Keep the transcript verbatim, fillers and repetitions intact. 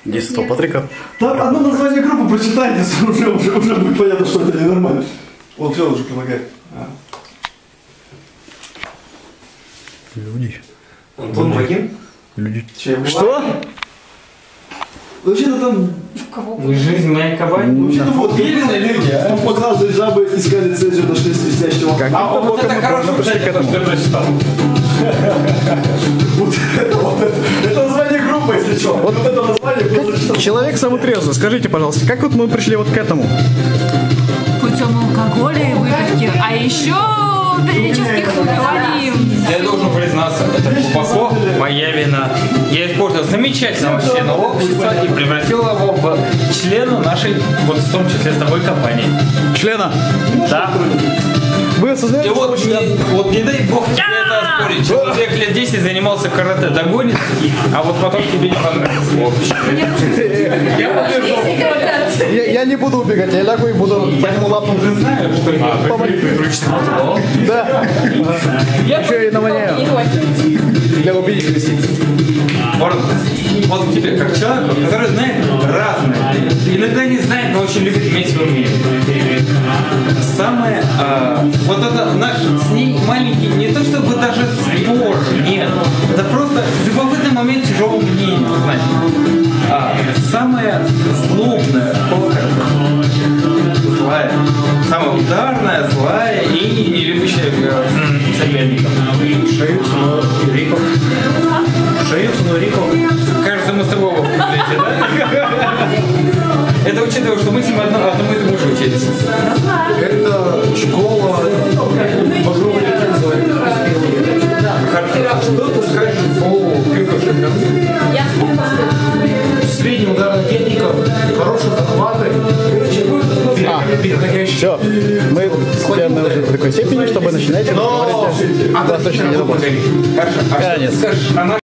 Действие Патрика. Там одно название группы прочитайте, уже, уже, уже будет понятно, что это ненормально. Вот все уже предлагает. А. Люди. Антон Вагин? Люди. Чем? Что? Вообще-то там... Ну, жизнь моя кабань. Вообще-то вот уверенные люди, а? Показывали жабы, искали целью, нашли свистящего. Как А вот это хорошо, кстати, то, что я прочитал. Вот это вот, это название группы, если что. Вот это название было зачитано. Человек самый трезвый, скажите, пожалуйста, как вот мы пришли вот к этому? Путем алкоголя и выпивки, а еще периодических выбиваний. Я должен признаться, это глубоко моя вина. Я испортил замечательного члена общества и превратил его в члена нашей, вот в том числе с тобой, компании. Члена. Да. Вы осознаете? И вот, что не, вот не дай бог тебе это оспорить. Человек лет десять занимался карате, догонит, а вот потом тебе не понравится. Я подтвержу. Я, я не буду убегать, я лягу и буду по нему лапом. Ты знаешь, что я прочитал? Да. Еще и навоняю. Для убедительности. Вот, вот тебе, как человеку, который знает разное, иногда не знает, но очень любит иметь свое мнение. Самое, а, вот это наш с ней маленький, не то чтобы даже спор, нет, это просто в любопытный момент чужого мнения узнать. А, самая злобная кока, злая, самая ударная, злая и не любящая соперников. Шеются, но Рико. Шеются, но Рико. Кажется, мы с тобой в комплекте, да? Это учитывая, что мы с ним одно, одному и тому же учились. Это школа багровой реки. А что ты скажешь по крюковым? Средняя ударная техника, хорошие захваты. Все. Мы специально уже до такой степени, чтобы начинать. Но... Достаточно не работать. Хорошо. А что ты Конец. скажешь? Она